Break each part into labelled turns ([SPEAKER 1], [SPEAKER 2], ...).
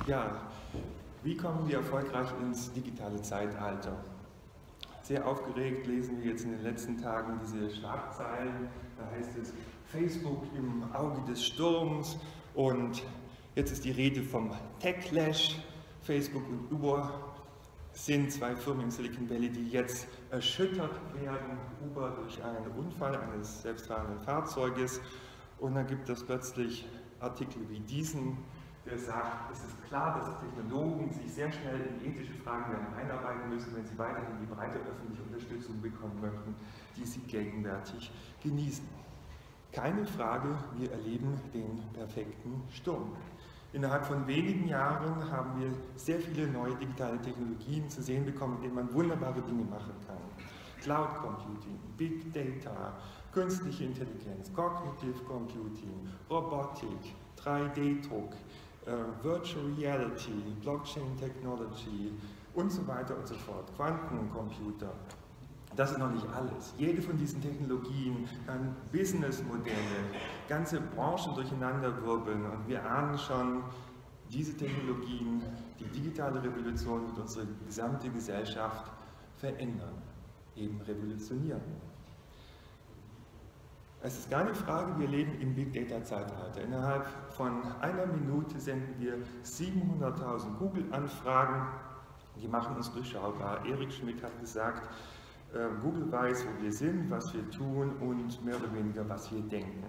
[SPEAKER 1] Ja, wie kommen wir erfolgreich ins digitale Zeitalter? Sehr aufgeregt lesen wir jetzt in den letzten Tagen diese Schlagzeilen. Da heißt es, Facebook im Auge des Sturms, und jetzt ist die Rede vom Techlash. Facebook und Uber sind zwei Firmen im Silicon Valley, die jetzt erschüttert werden. Uber durch einen Unfall eines selbstfahrenden Fahrzeuges, und dann gibt es plötzlich Artikel wie diesen, der sagt, es ist klar, dass Technologen sich sehr schnell in ethische Fragen werden einarbeiten müssen, wenn sie weiterhin die breite öffentliche Unterstützung bekommen möchten, die sie gegenwärtig genießen. Keine Frage, wir erleben den perfekten Sturm. Innerhalb von wenigen Jahren haben wir sehr viele neue digitale Technologien zu sehen bekommen, mit denen man wunderbare Dinge machen kann. Cloud Computing, Big Data, künstliche Intelligenz, Cognitive Computing, Robotik, 3D-Druck, Virtual Reality, Blockchain Technology und so weiter und so fort, Quantencomputer. Das ist noch nicht alles. Jede von diesen Technologien kann Businessmodelle, ganze Branchen durcheinanderwirbeln, und wir ahnen schon, diese Technologien, die digitale Revolution wird unsere gesamte Gesellschaft verändern, eben revolutionieren. Es ist keine Frage, wir leben im Big Data Zeitalter. Innerhalb von einer Minute senden wir 700.000 Google-Anfragen, die machen uns durchschaubar. Eric Schmidt hat gesagt, Google weiß, wo wir sind, was wir tun und mehr oder weniger, was wir denken.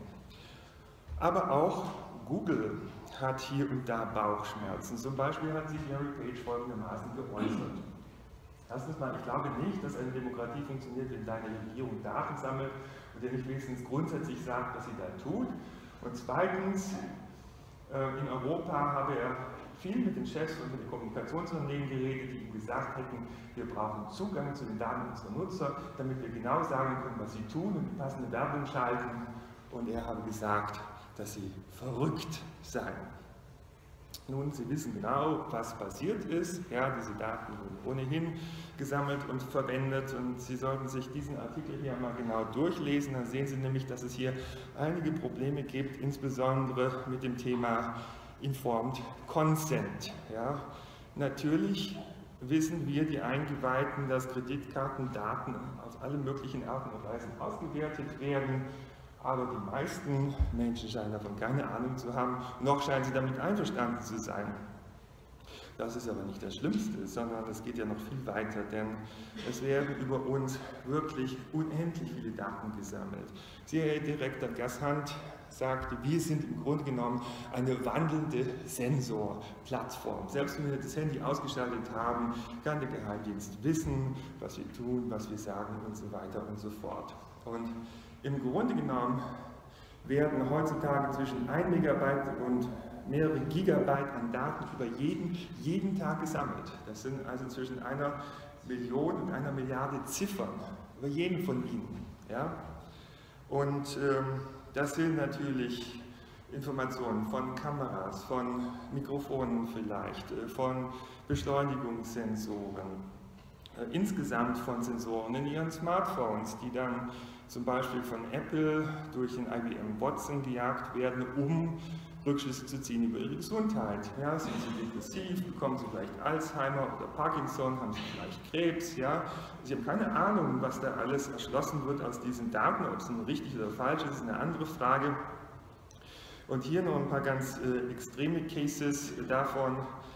[SPEAKER 1] Aber auch Google hat hier und da Bauchschmerzen. Zum Beispiel hat sich Larry Page folgendermaßen geäußert. Erstens mal, ich glaube nicht, dass eine Demokratie funktioniert, wenn deine Regierung Daten sammelt und dir nicht wenigstens grundsätzlich sagt, was sie da tut. Und zweitens, in Europa habe er viel mit den Chefs und mit den Kommunikationsunternehmen geredet, die ihm gesagt hätten, wir brauchen Zugang zu den Daten unserer Nutzer, damit wir genau sagen können, was sie tun und die passende Werbung schalten. Und er habe gesagt, dass sie verrückt seien. Nun, Sie wissen genau, was passiert ist. Ja, diese Daten wurden ohnehin gesammelt und verwendet, und Sie sollten sich diesen Artikel hier mal genau durchlesen. Dann sehen Sie nämlich, dass es hier einige Probleme gibt, insbesondere mit dem Thema Informed Consent. Ja, natürlich wissen wir, die Eingeweihten, dass Kreditkartendaten auf alle möglichen Arten und Weisen ausgewertet werden. Aber die meisten Menschen scheinen davon keine Ahnung zu haben, noch scheinen sie damit einverstanden zu sein. Das ist aber nicht das Schlimmste, sondern es geht ja noch viel weiter, denn es werden über uns wirklich unendlich viele Daten gesammelt. CIA-Direktor Gus Hunt sagte, wir sind im Grunde genommen eine wandelnde Sensorplattform. Selbst wenn wir das Handy ausgeschaltet haben, kann der Geheimdienst wissen, was wir tun, was wir sagen und so weiter und so fort. Und im Grunde genommen werden heutzutage zwischen 1 Megabyte und mehrere Gigabyte an Daten über jeden Tag gesammelt. Das sind also zwischen 1 Million und 1 Milliarde Ziffern über jeden von Ihnen. Ja? Und das sind natürlich Informationen von Kameras, von Mikrofonen vielleicht, von Beschleunigungssensoren, insgesamt von Sensoren in Ihren Smartphones, die dann zum Beispiel von Apple durch den IBM Watson gejagt werden, um Rückschlüsse zu ziehen über ihre Gesundheit. Ja, sind Sie depressiv, bekommen Sie vielleicht Alzheimer oder Parkinson, haben Sie vielleicht Krebs, ja? Sie haben keine Ahnung, was da alles erschlossen wird aus diesen Daten, ob es nun richtig oder falsch ist eine andere Frage. Und hier noch ein paar ganz extreme Cases davon,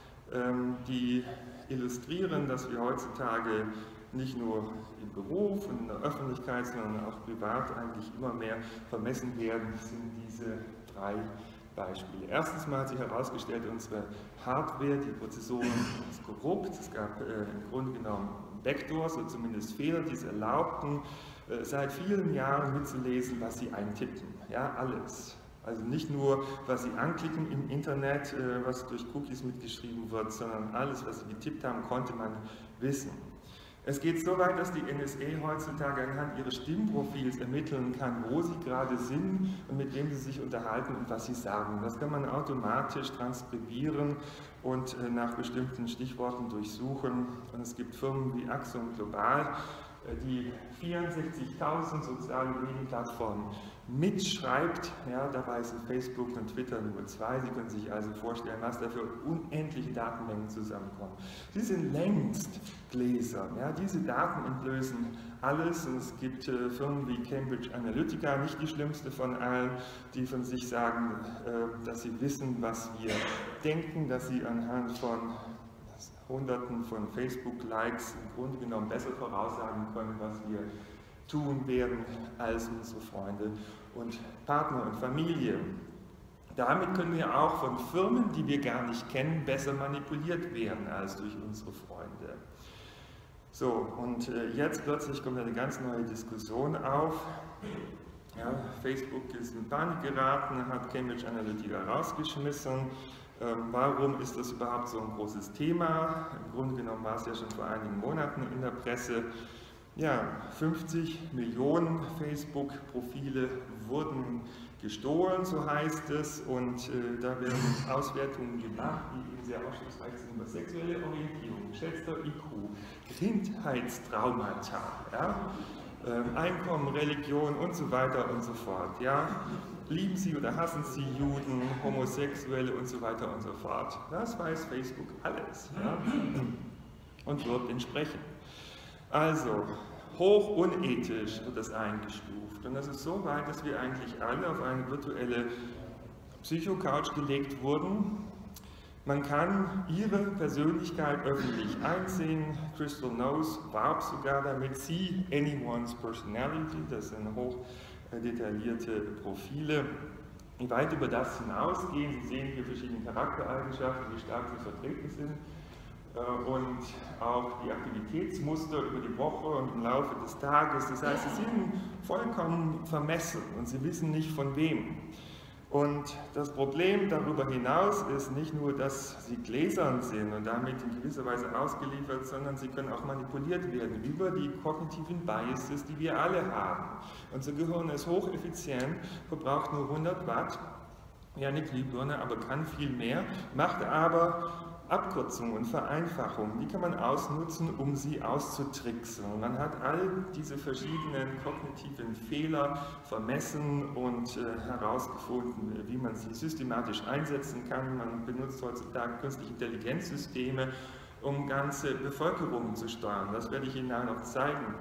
[SPEAKER 1] die illustrieren, dass wir heutzutage nicht nur im Beruf und in der Öffentlichkeit, sondern auch privat eigentlich immer mehr vermessen werden, sind diese 3 Beispiele. Erstens mal hat sich herausgestellt, unsere Hardware, die Prozessoren, ist korrupt. Es gab im Grunde genommen Backdoors oder zumindest Fehler, die es erlaubten, seit vielen Jahren mitzulesen, was sie eintippen. Ja, alles. Also nicht nur, was Sie anklicken im Internet, was durch Cookies mitgeschrieben wird, sondern alles, was Sie getippt haben, konnte man wissen. Es geht so weit, dass die NSA heutzutage anhand ihres Stimmprofils ermitteln kann, wo Sie gerade sind und mit wem Sie sich unterhalten und was Sie sagen. Das kann man automatisch transkribieren und nach bestimmten Stichworten durchsuchen. Und es gibt Firmen wie Axon Global, die 64.000 sozialen Medienplattformen mitschreibt. Ja, dabei sind Facebook und Twitter nur 2. Sie können sich also vorstellen, was da für unendliche Datenmengen zusammenkommen. Sie sind längst Gläser. Ja, diese Daten entblößen alles, und es gibt Firmen wie Cambridge Analytica, nicht die schlimmste von allen, die von sich sagen, dass sie wissen, was wir denken, dass sie anhand von Hunderten von Facebook-Likes im Grunde genommen besser voraussagen können, was wir tun werden als unsere Freunde und Partner und Familie. Damit können wir auch von Firmen, die wir gar nicht kennen, besser manipuliert werden als durch unsere Freunde. So, und jetzt plötzlich kommt eine ganz neue Diskussion auf. Ja, Facebook ist in Panik geraten, hat Cambridge Analytica rausgeschmissen. Warum ist das überhaupt so ein großes Thema? Im Grunde genommen war es ja schon vor einigen Monaten in der Presse. Ja, 50 Millionen Facebook-Profile wurden gestohlen, so heißt es, und da werden Auswertungen gemacht, die eben sehr aufschlussreich sind über sexuelle Orientierung, geschätzter IQ, Kindheitstraumata, ja? Einkommen, Religion und so weiter und so fort. Ja? Lieben Sie oder hassen Sie Juden, Homosexuelle und so weiter und so fort. Das weiß Facebook alles, ja? Und wirkt entsprechend. Also, hoch unethisch wird das eingestuft. Und das ist so weit, dass wir eigentlich alle auf eine virtuelle Psycho-Couch gelegt wurden. Man kann ihre Persönlichkeit öffentlich einsehen. Crystal Knows warb sogar damit. See anyone's personality, das sind hoch detaillierte Profile, die weit über das hinausgehen. Sie sehen hier verschiedene Charaktereigenschaften, wie stark sie vertreten sind, und auch die Aktivitätsmuster über die Woche und im Laufe des Tages. Das heißt, sie sind vollkommen vermessen und sie wissen nicht von wem. Und das Problem darüber hinaus ist nicht nur, dass sie gläsern sind und damit in gewisser Weise ausgeliefert, sondern sie können auch manipuliert werden über die kognitiven Biases, die wir alle haben. Unser Gehirn ist hocheffizient, verbraucht nur 100 Watt, ja eine Glühbirne, aber kann viel mehr, macht aber Abkürzungen und Vereinfachungen, die kann man ausnutzen, um sie auszutricksen. Man hat all diese verschiedenen kognitiven Fehler vermessen und herausgefunden, wie man sie systematisch einsetzen kann. Man benutzt heutzutage künstliche Intelligenzsysteme, um ganze Bevölkerungen zu steuern. Das werde ich Ihnen nachher noch zeigen.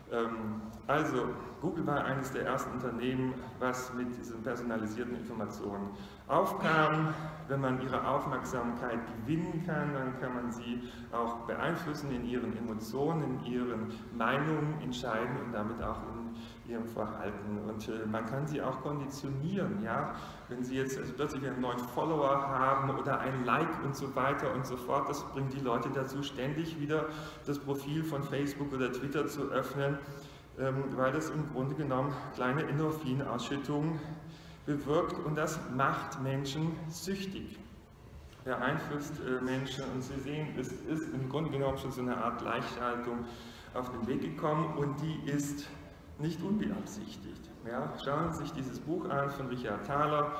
[SPEAKER 1] Also, Google war eines der ersten Unternehmen, was mit diesen personalisierten Informationen aufkam. Wenn man ihre Aufmerksamkeit gewinnen kann, dann kann man sie auch beeinflussen in ihren Emotionen, in ihren Meinungen, entscheiden und damit auch in ihrem Verhalten. Und man kann sie auch konditionieren, ja? Wenn Sie jetzt plötzlich einen neuen Follower haben oder ein Like und so weiter und so fort, das bringt die Leute dazu, ständig wieder das Profil von Facebook oder Twitter zu öffnen, weil das im Grunde genommen kleine Endorphinausschüttungen bewirkt, und das macht Menschen süchtig, beeinflusst Menschen, und Sie sehen, es ist im Grunde genommen schon so eine Art Gleichschaltung auf den Weg gekommen, und die ist nicht unbeabsichtigt. Ja, schauen Sie sich dieses Buch an von Richard Thaler,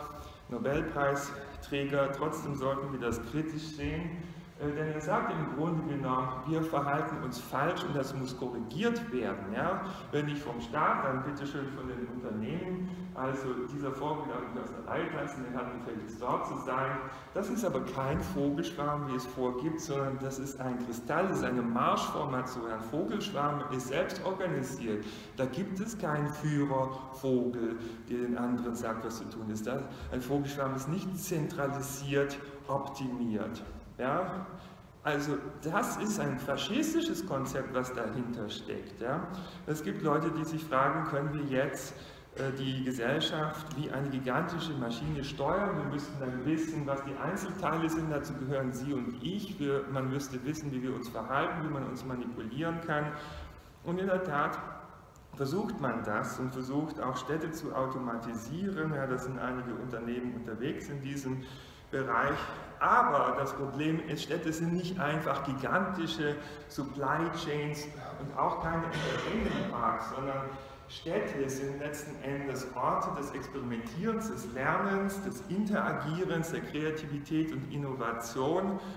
[SPEAKER 1] Nobelpreisträger. Trotzdem sollten wir das kritisch sehen, denn er sagt im Grunde genommen, wir verhalten uns falsch und das muss korrigiert werden. Ja? Wenn nicht vom Staat, dann bitteschön von den Unternehmen. Also dieser Vorbild aus der Reihe tanzen, der hat gefälligst dort zu sein. Das ist aber kein Vogelschwarm, wie es vorgibt, sondern das ist ein Kristall, das ist eine Marschformation. Ein Vogelschwarm ist selbst organisiert. Da gibt es keinen Führervogel, der den anderen sagt, was zu tun ist. Ein Vogelschwarm ist nicht zentralisiert, optimiert. Ja? Also das ist ein faschistisches Konzept, was dahinter steckt. Ja? Es gibt Leute, die sich fragen, können wir jetzt die Gesellschaft wie eine gigantische Maschine steuern? Wir müssten dann wissen, was die Einzelteile sind, dazu gehören Sie und ich. Man müsste wissen, wie wir uns verhalten, wie man uns manipulieren kann. Und in der Tat versucht man das und versucht auch Städte zu automatisieren. Ja, da sind einige Unternehmen unterwegs in diesem Bereich. Aber das Problem ist, Städte sind nicht einfach gigantische Supply Chains und auch keine Entertainment Parks, sondern Städte sind letzten Endes Orte des Experimentierens, des Lernens, des Interagierens, der Kreativität und Innovation.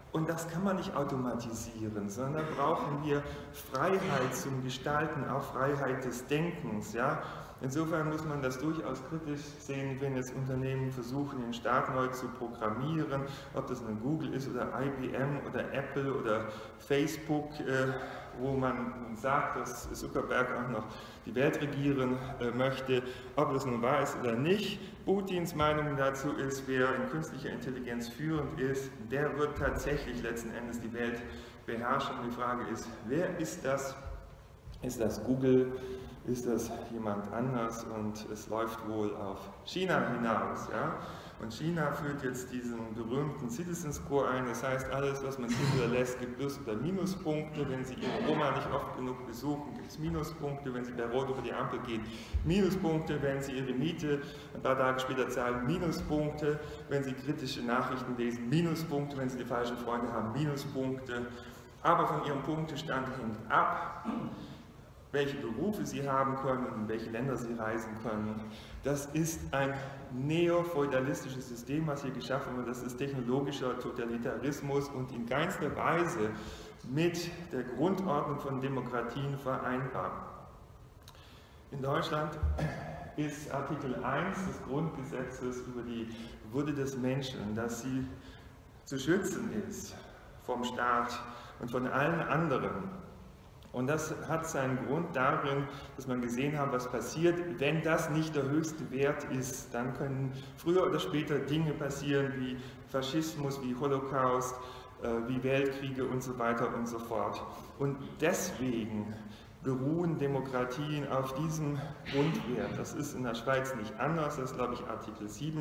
[SPEAKER 1] Und das kann man nicht automatisieren, sondern da brauchen wir Freiheit zum Gestalten, auch Freiheit des Denkens. Ja? Insofern muss man das durchaus kritisch sehen, wenn jetzt Unternehmen versuchen, den Staat neu zu programmieren, ob das nun Google ist oder IBM oder Apple oder Facebook, wo man sagt, dass Zuckerberg auch noch die Welt regieren möchte, ob das nun wahr ist oder nicht. Putins Meinung dazu ist, wer in künstlicher Intelligenz führend ist, der wird tatsächlich letzten Endes die Welt beherrschen. Die Frage ist, wer ist das? Ist das Google? Ist das jemand anders? Und es läuft wohl auf China hinaus. Ja? Und China führt jetzt diesen berühmten Citizen Score ein, das heißt, alles, was man hinterlässt, gibt Plus- oder Minuspunkte. Wenn Sie Ihre Oma nicht oft genug besuchen, gibt es Minuspunkte. Wenn Sie bei Rot über die Ampel gehen, Minuspunkte. Wenn Sie Ihre Miete ein paar Tage später zahlen, Minuspunkte. Wenn Sie kritische Nachrichten lesen, Minuspunkte. Wenn Sie die falschen Freunde haben, Minuspunkte. Aber von Ihrem Punktestand hängt ab, welche Berufe Sie haben können und in welche Länder Sie reisen können. Das ist ein neofeudalistisches System, was hier geschaffen wird. Das ist technologischer Totalitarismus und in keinster Weise mit der Grundordnung von Demokratien vereinbar. In Deutschland ist Artikel 1 des Grundgesetzes über die Würde des Menschen, dass sie zu schützen ist vom Staat und von allen anderen. Und das hat seinen Grund darin, dass man gesehen hat, was passiert, wenn das nicht der höchste Wert ist. Dann können früher oder später Dinge passieren wie Faschismus, wie Holocaust, wie Weltkriege und so weiter und so fort. Und deswegen beruhen Demokratien auf diesem Grundwert. Das ist in der Schweiz nicht anders, das ist, glaube ich, Artikel 7.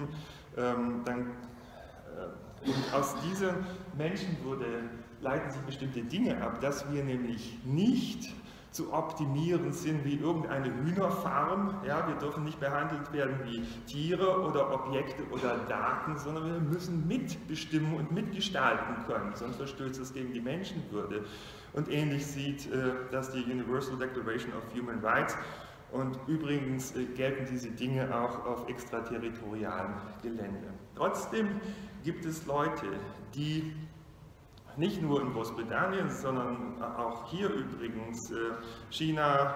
[SPEAKER 1] Und aus dieser Menschenwürde leiten sich bestimmte Dinge ab, dass wir nämlich nicht zu optimieren sind wie irgendeine Hühnerfarm. Ja, wir dürfen nicht behandelt werden wie Tiere oder Objekte oder Daten, sondern wir müssen mitbestimmen und mitgestalten können, sonst verstößt es gegen die Menschenwürde. Und ähnlich sieht das die Universal Declaration of Human Rights. Und übrigens gelten diese Dinge auch auf extraterritorialem Gelände. Trotzdem gibt es Leute, die nicht nur in Großbritannien, sondern auch hier übrigens China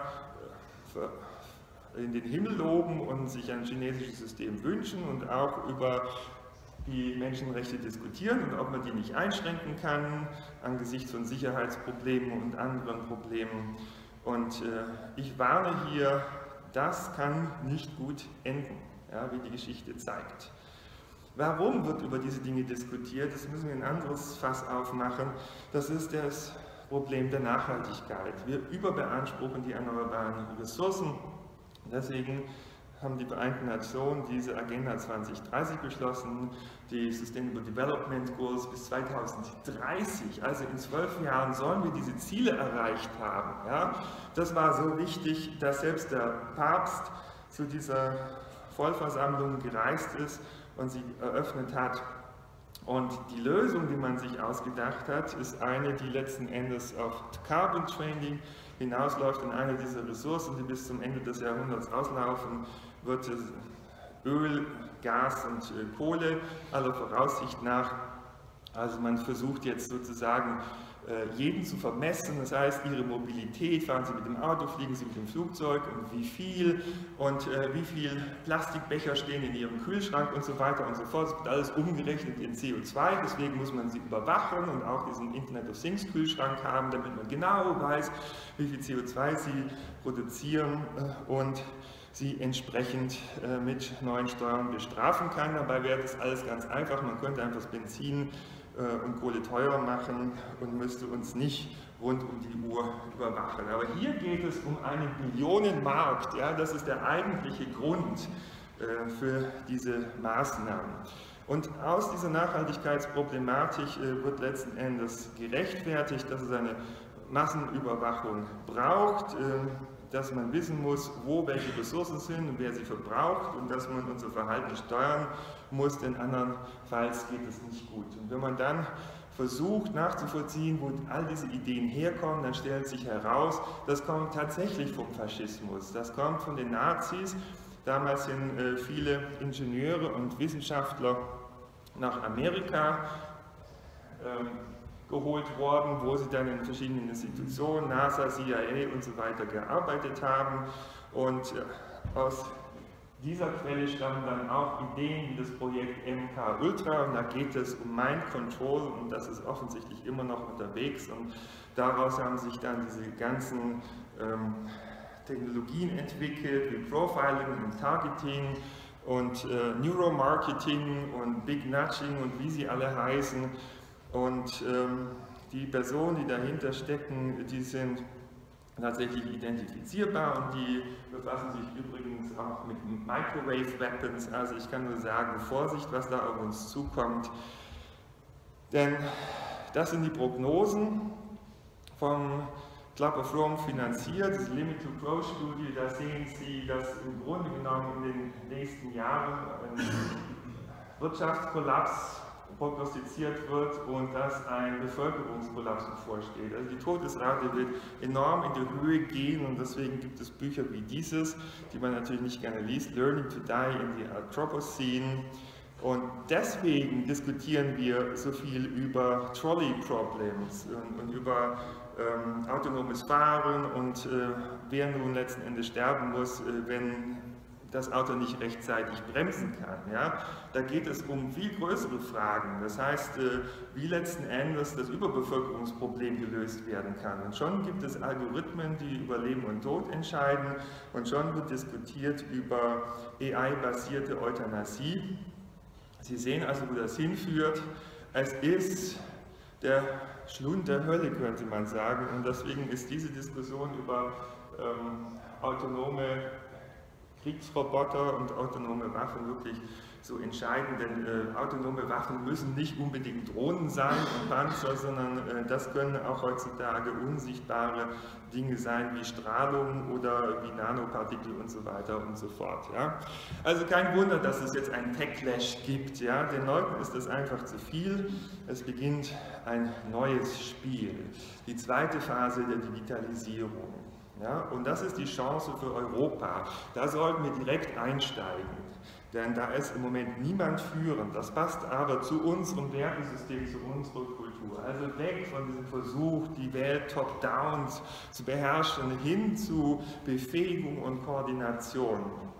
[SPEAKER 1] in den Himmel loben und sich ein chinesisches System wünschen und auch über die Menschenrechte diskutieren und ob man die nicht einschränken kann angesichts von Sicherheitsproblemen und anderen Problemen. Und ich warne hier, das kann nicht gut enden, ja, wie die Geschichte zeigt. Warum wird über diese Dinge diskutiert? Das müssen wir ein anderes Fass aufmachen. Das ist das Problem der Nachhaltigkeit. Wir überbeanspruchen die erneuerbaren Ressourcen. Deswegen haben die Vereinten Nationen diese Agenda 2030 beschlossen, die Sustainable Development Goals bis 2030, also in 12 Jahren sollen wir diese Ziele erreicht haben. Ja? Das war so wichtig, dass selbst der Papst zu dieser Vollversammlung gereist ist und sie eröffnet hat. Und die Lösung, die man sich ausgedacht hat, ist eine, die letzten Endes auf Carbon Trading hinausläuft und eine dieser Ressourcen, die bis zum Ende des Jahrhunderts auslaufen, wird Öl, Gas und Kohle, aller Voraussicht nach. Also man versucht jetzt sozusagen jeden zu vermessen, das heißt ihre Mobilität, fahren sie mit dem Auto, fliegen sie mit dem Flugzeug und wie viel Plastikbecher stehen in ihrem Kühlschrank und so weiter und so fort. Es wird alles umgerechnet in CO2, deswegen muss man sie überwachen und auch diesen Internet of Things Kühlschrank haben, damit man genau weiß, wie viel CO2 sie produzieren und sie entsprechend mit neuen Steuern bestrafen kann. Dabei wäre das alles ganz einfach, man könnte einfach das Benzin und Kohle teurer machen und müsste uns nicht rund um die Uhr überwachen. Aber hier geht es um einen Billionenmarkt, ja, das ist der eigentliche Grund für diese Maßnahmen. Und aus dieser Nachhaltigkeitsproblematik wird letzten Endes gerechtfertigt, dass es eine Massenüberwachung braucht, dass man wissen muss, wo welche Ressourcen sind und wer sie verbraucht und dass man unser Verhalten steuern muss, denn andernfalls geht es nicht gut. Und wenn man dann versucht nachzuvollziehen, wo all diese Ideen herkommen, dann stellt sich heraus, das kommt tatsächlich vom Faschismus, das kommt von den Nazis. Damals sind viele Ingenieure und Wissenschaftler nach Amerika geholt worden, wo sie dann in verschiedenen Institutionen, NASA, CIA und so weiter gearbeitet haben. Und aus dieser Quelle stammen dann auch Ideen wie das Projekt MK Ultra, und da geht es um Mind Control, und das ist offensichtlich immer noch unterwegs, und daraus haben sich dann diese ganzen Technologien entwickelt, wie Profiling und Targeting und Neuromarketing und Big Nudging und wie sie alle heißen. Und die Personen, die dahinter stecken, die sind tatsächlich identifizierbar, und die befassen sich übrigens auch mit Microwave Weapons. Also ich kann nur sagen, Vorsicht, was da auf uns zukommt. Denn das sind die Prognosen vom Club of Rome finanziert, das Limit-to-Growth-Studie. Da sehen Sie, dass im Grunde genommen in den nächsten Jahren ein Wirtschaftskollaps prognostiziert wird und dass ein Bevölkerungskollaps bevorsteht. Also die Todesrate wird enorm in die Höhe gehen, und deswegen gibt es Bücher wie dieses, die man natürlich nicht gerne liest, Learning to Die in the Anthropocene. Und deswegen diskutieren wir so viel über Trolley Problems und über autonomes Fahren und wer nun letzten Endes sterben muss, wenn das Auto nicht rechtzeitig bremsen kann. Ja? Da geht es um viel größere Fragen. Das heißt, wie letzten Endes das Überbevölkerungsproblem gelöst werden kann. Und schon gibt es Algorithmen, die über Leben und Tod entscheiden, und schon wird diskutiert über AI-basierte Euthanasie. Sie sehen also, wo das hinführt. Es ist der Schlund der Hölle, könnte man sagen, und deswegen ist diese Diskussion über autonome Kriegsroboter und autonome Waffen wirklich so entscheidend, denn autonome Waffen müssen nicht unbedingt Drohnen sein und Panzer, sondern das können auch heutzutage unsichtbare Dinge sein wie Strahlung oder wie Nanopartikel und so weiter und so fort. Ja? Also kein Wunder, dass es jetzt einen Tech-Clash gibt. Ja? Den Leuten ist das einfach zu viel. Es beginnt ein neues Spiel. Die zweite Phase der Digitalisierung. Ja? Und das ist die Chance für Europa. Da sollten wir direkt einsteigen. Denn da ist im Moment niemand führend. Das passt aber zu unserem Wertesystem, zu unserer Kultur. Also weg von diesem Versuch, die Welt top-down zu beherrschen, hin zu Befähigung und Koordination.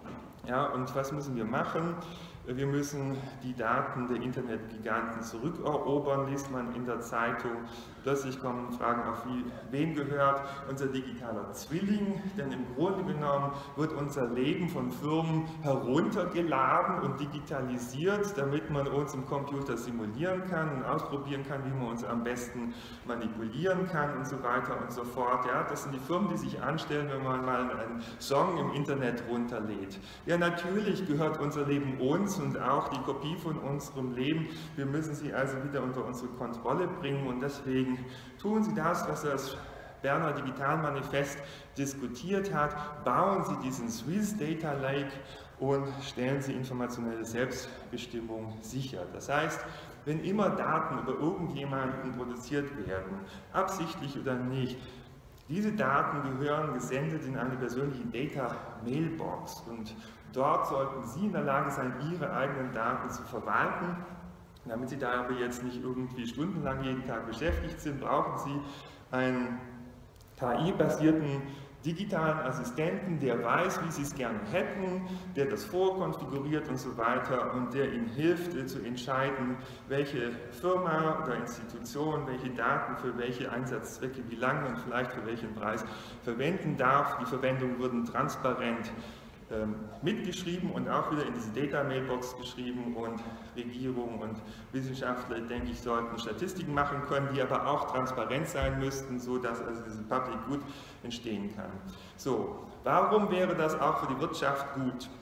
[SPEAKER 1] Ja, und was müssen wir machen? Wir müssen die Daten der Internetgiganten zurückerobern, liest man in der Zeitung. Plötzlich kommen Fragen auf, wem gehört unser digitaler Zwilling? Denn im Grunde genommen wird unser Leben von Firmen heruntergeladen und digitalisiert, damit man uns im Computer simulieren kann und ausprobieren kann, wie man uns am besten manipulieren kann und so weiter und so fort. Ja, das sind die Firmen, die sich anstellen, wenn man mal einen Song im Internet runterlädt. Ja, natürlich gehört unser Leben uns und auch die Kopie von unserem Leben. Wir müssen sie also wieder unter unsere Kontrolle bringen, und deswegen tun Sie das, was das Berner Digitalmanifest diskutiert hat. Bauen Sie diesen Swiss Data Lake und stellen Sie informationelle Selbstbestimmung sicher. Das heißt, wenn immer Daten über irgendjemanden produziert werden, absichtlich oder nicht, diese Daten gehören gesendet in eine persönliche Data Mailbox, und dort sollten Sie in der Lage sein, Ihre eigenen Daten zu verwalten. Damit Sie da aber jetzt nicht irgendwie stundenlang jeden Tag beschäftigt sind, brauchen Sie einen KI-basierten digitalen Assistenten, der weiß, wie Sie es gerne hätten, der das vorkonfiguriert und so weiter, und der Ihnen hilft zu entscheiden, welche Firma oder Institution welche Daten für welche Einsatzzwecke wie lange und vielleicht für welchen Preis verwenden darf. Die Verwendung würden transparent mitgeschrieben und auch wieder in diese Data Mailbox geschrieben, und Regierungen und Wissenschaftler, denke ich, sollten Statistiken machen können, die aber auch transparent sein müssten, so dass also diese Public Good entstehen kann. So, warum wäre das auch für die Wirtschaft gut?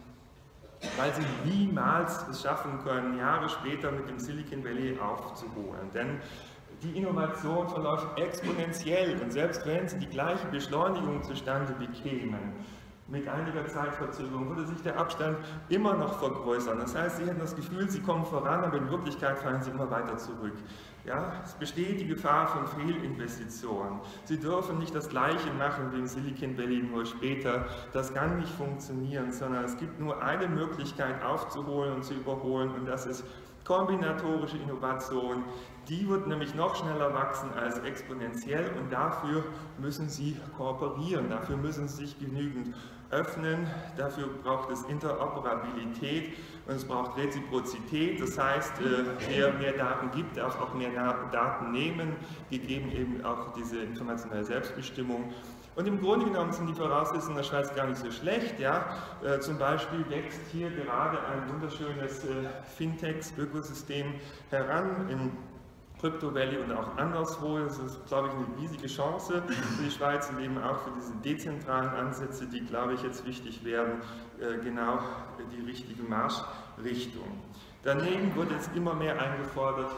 [SPEAKER 1] Weil sie niemals es schaffen können, Jahre später mit dem Silicon Valley aufzuholen. Denn die Innovation verläuft exponentiell, und selbst wenn sie die gleiche Beschleunigung zustande bekämen, mit einiger Zeitverzögerung würde sich der Abstand immer noch vergrößern. Das heißt, Sie hätten das Gefühl, Sie kommen voran, aber in Wirklichkeit fallen Sie immer weiter zurück. Ja, es besteht die Gefahr von Fehlinvestitionen. Sie dürfen nicht das Gleiche machen wie im Silicon Valley, nur später. Das kann nicht funktionieren, sondern es gibt nur eine Möglichkeit aufzuholen und zu überholen, und das ist kombinatorische Innovation, Die wird nämlich noch schneller wachsen als exponentiell und dafür müssen sie kooperieren, dafür müssen sie sich genügend öffnen, dafür braucht es Interoperabilität und es braucht Reziprozität, das heißt, wer mehr Daten gibt, darf auch mehr Daten nehmen, gegeben eben auch diese informationelle Selbstbestimmung. Und im Grunde genommen sind die Voraussetzungen in der Schweiz gar nicht so schlecht. Ja? Zum Beispiel wächst hier gerade ein wunderschönes Fintech-Ökosystem heran im Crypto Valley und auch anderswo. Das ist, glaube ich, eine riesige Chance für die Schweiz und eben auch für diese dezentralen Ansätze, die, glaube ich, jetzt wichtig werden, genau die richtige Marschrichtung. Daneben wird jetzt immer mehr eingefordert,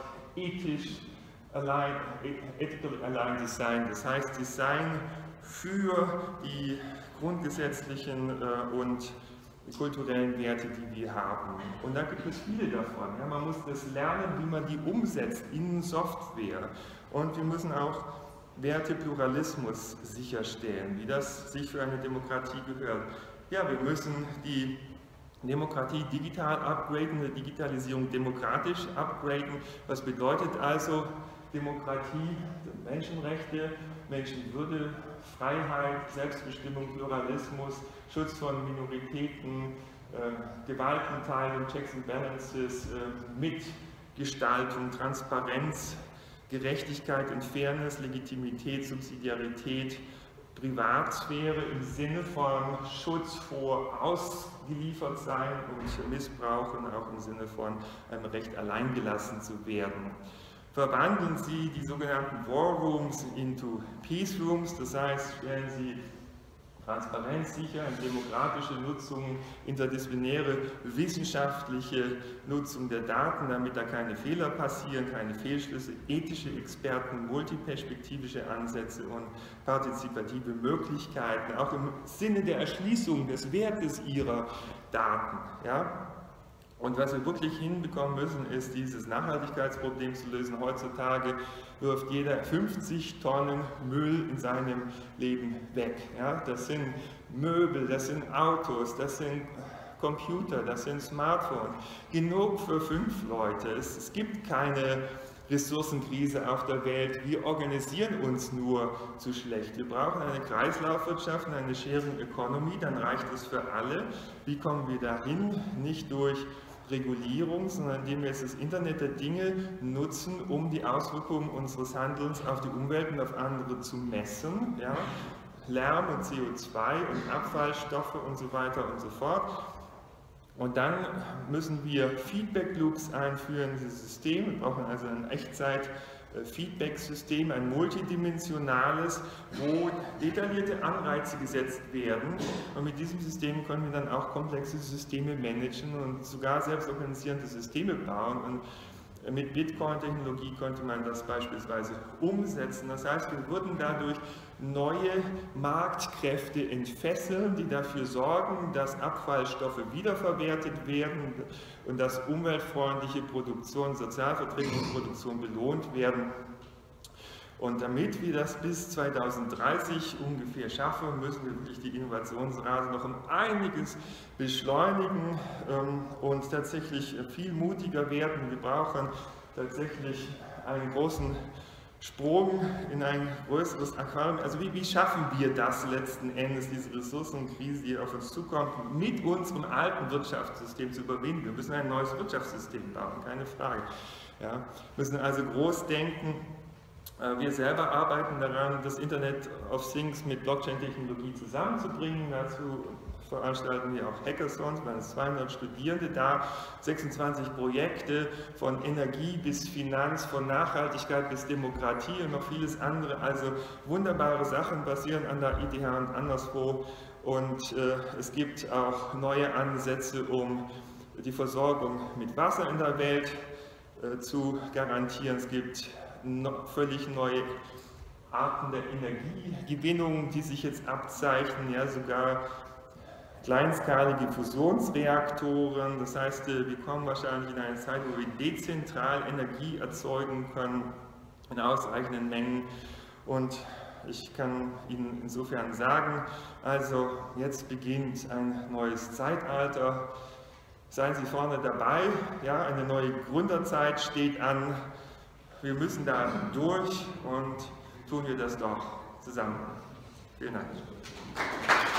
[SPEAKER 1] ethical aligned Design, das heißt Design für die grundgesetzlichen und kulturellen Werte, die wir haben. Und da gibt es viele davon. Ja, man muss das lernen, wie man die umsetzt in Software. Und wir müssen auch Wertepluralismus sicherstellen, wie das sich für eine Demokratie gehört. Ja, wir müssen die Demokratie digital upgraden, die Digitalisierung demokratisch upgraden. Was bedeutet also Demokratie? Menschenrechte, Menschenwürde, Freiheit, Selbstbestimmung, Pluralismus, Schutz von Minoritäten, Gewaltenteilung, Checks and Balances, Mitgestaltung, Transparenz, Gerechtigkeit und Fairness, Legitimität, Subsidiarität, Privatsphäre im Sinne von Schutz vor Ausgeliefertsein und Missbrauch und auch im Sinne von einem Recht alleingelassen zu werden. Verwandeln Sie die sogenannten War Rooms into Peace Rooms, das heißt, stellen Sie Transparenz sicher, eine demokratische Nutzung, interdisziplinäre wissenschaftliche Nutzung der Daten, damit da keine Fehler passieren, keine Fehlschlüsse, ethische Experten, multiperspektivische Ansätze und partizipative Möglichkeiten, auch im Sinne der Erschließung des Wertes Ihrer Daten. Ja? Und was wir wirklich hinbekommen müssen, ist dieses Nachhaltigkeitsproblem zu lösen. Heutzutage wirft jeder 50 Tonnen Müll in seinem Leben weg. Ja, das sind Möbel, das sind Autos, das sind Computer, das sind Smartphones. Genug für 5 Leute. Es gibt keine Ressourcenkrise auf der Welt. Wir organisieren uns nur zu schlecht. Wir brauchen eine Kreislaufwirtschaft und eine Sharing Economy, dann reicht es für alle. Wie kommen wir dahin? Nicht durch Regulierung, sondern indem wir jetzt das Internet der Dinge nutzen, um die Auswirkungen unseres Handelns auf die Umwelt und auf andere zu messen. Ja? Lärm und CO2 und Abfallstoffe und so weiter und so fort. Und dann müssen wir Feedback Loops einführen in dieses System. Wir brauchen also ein Echtzeit-Feedback-System, ein multidimensionales, wo detaillierte Anreize gesetzt werden. Und mit diesem System können wir dann auch komplexe Systeme managen und sogar selbstorganisierende Systeme bauen. Und mit Bitcoin-Technologie konnte man das beispielsweise umsetzen. Das heißt, wir würden dadurch neue Marktkräfte entfesseln, die dafür sorgen, dass Abfallstoffe wiederverwertet werden und dass umweltfreundliche Produktion, sozialverträgliche Produktion belohnt werden. Und damit wir das bis 2030 ungefähr schaffen, müssen wir wirklich die Innovationsrate noch um einiges beschleunigen und tatsächlich viel mutiger werden. Wir brauchen tatsächlich einen großen Sprung in ein größeres Aquarium. Also wie schaffen wir das letzten Endes, diese Ressourcenkrise, die auf uns zukommt, mit unserem alten Wirtschaftssystem zu überwinden? Wir müssen ein neues Wirtschaftssystem bauen, keine Frage. Ja, wir müssen also groß denken. Wir selber arbeiten daran, das Internet of Things mit Blockchain-Technologie zusammenzubringen. Dazu veranstalten wir auch Hackathons, wir haben 200 Studierende da, 26 Projekte von Energie bis Finanz, von Nachhaltigkeit bis Demokratie und noch vieles andere. Also wunderbare Sachen basieren an der ETH und anderswo. Und es gibt auch neue Ansätze, um die Versorgung mit Wasser in der Welt zu garantieren. Es gibt völlig neue Arten der Energiegewinnung, die sich jetzt abzeichnen, ja, sogar kleinskalige Fusionsreaktoren. Das heißt, wir kommen wahrscheinlich in eine Zeit, wo wir dezentral Energie erzeugen können in ausreichenden Mengen. Und ich kann Ihnen insofern sagen, also jetzt beginnt ein neues Zeitalter. Seien Sie vorne dabei, ja, eine neue Gründerzeit steht an. wir müssen da durch und tun wir das doch zusammen. Vielen Dank.